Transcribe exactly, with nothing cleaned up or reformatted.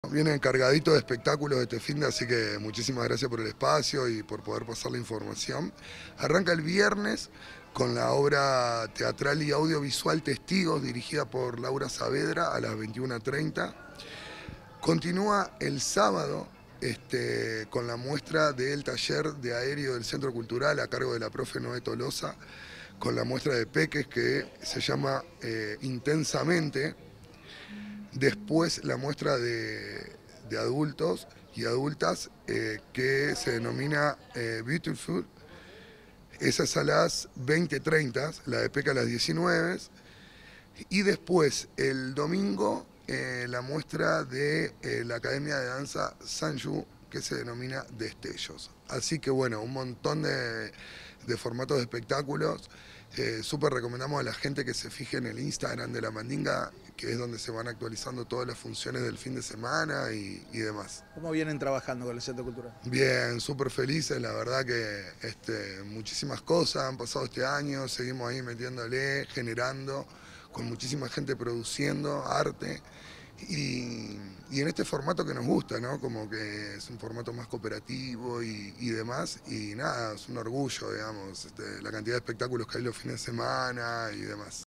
Viene cargadito de espectáculos este finde, así que muchísimas gracias por el espacio y por poder pasar la información. Arranca el viernes con la obra teatral y audiovisual Testigos, dirigida por Laura Saavedra, a las veintiuna treinta. Continúa el sábado este, con la muestra del taller de aéreo del Centro Cultural a cargo de la profe Noé Tolosa, con la muestra de peques que se llama eh, Intensamente. Después la muestra de, de adultos y adultas eh, que se denomina eh, Beautiful. Esa es a las veinte treinta, la de Peca a las diecinueve. Y después el domingo eh, la muestra de eh, la Academia de Danza Sanju, que se denomina Destellos. Así que bueno, un montón de, de formatos de espectáculos. Eh, Súper recomendamos a la gente que se fije en el Instagram de La Mandinga, que es donde se van actualizando todas las funciones del fin de semana y, y demás. ¿Cómo vienen trabajando con el Centro Cultural? Bien, súper felices, la verdad que este, muchísimas cosas han pasado este año, seguimos ahí metiéndole, generando, con muchísima gente produciendo arte. Y, y en este formato que nos gusta, ¿no? Como que es un formato más cooperativo y, y demás. Y nada, es un orgullo, digamos, este, la cantidad de espectáculos que hay los fines de semana y demás.